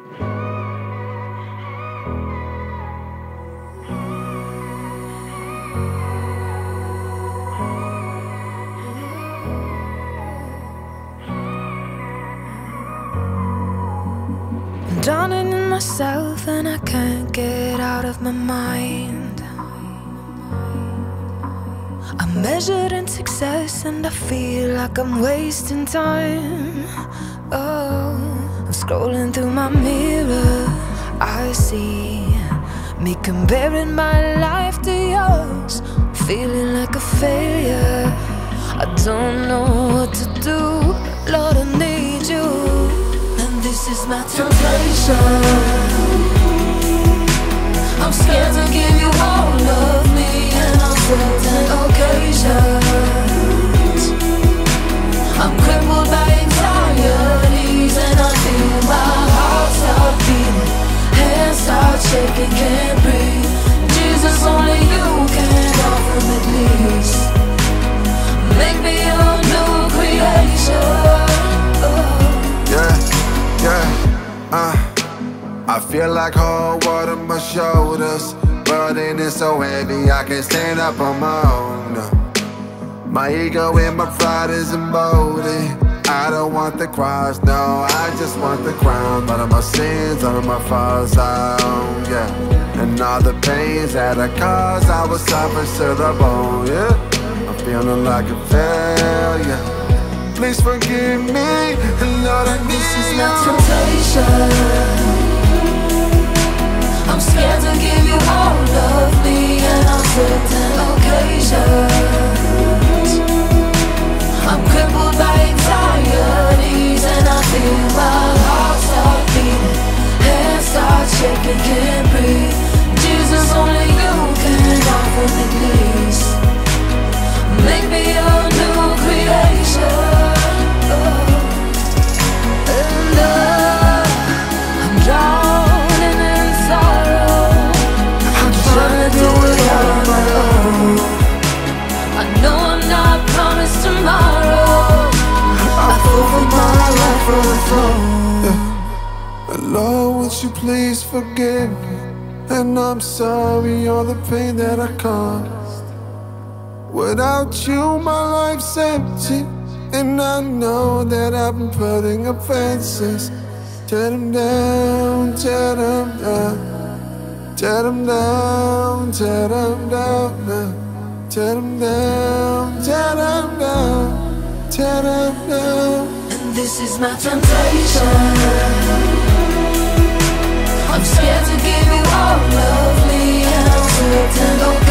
Drowning in myself and I can't get out of my mind. I'm measured in success and I feel like I'm wasting time. Oh, I'm scrolling through my mirror. I see me comparing my life to yours, feeling like a failure. I don't know what to do. Lord, I need you. This is my temptation. I'm scared to give you all of me, and on certain occasions I'm crippled by anxieties, and I feel my heart start beating, hands start shaking, can't breathe. Jesus, only you can offer me peace. Make me a new creation. I feel like hard water on my shoulders, burden is so heavy I can't stand up on my own. My ego and my pride is emboldened. I don't want the cross, no, I just want the crown. All of my sins, all of my faults I own, yeah. And all the pains that I caused, I was suffering to the bone, yeah. I'm feeling like a failure. Please forgive me, and Lord, I need this is my temptation. I'm scared to give you all of me, and on certain occasions I'm crippled by anxieties, and I feel my heart start beating, hands start shaking, can't breathe. Jesus, only you can offer me peace. Make me a new creation. I'm drowning in sorrow. I'm trying to do it all on my own. I know I'm not promised tomorrow. I fall from my life on the throne. Lord, would you please forgive me? And I'm sorry all the pain that I caused. Without you, my life's empty. And I know that I've been putting up fences. Tear them down, tear them down. Tear them down, tear them down now. Tear them down, tear them down. Tear them down. And this is my temptation. I'm scared to give you all of me, and I'm certain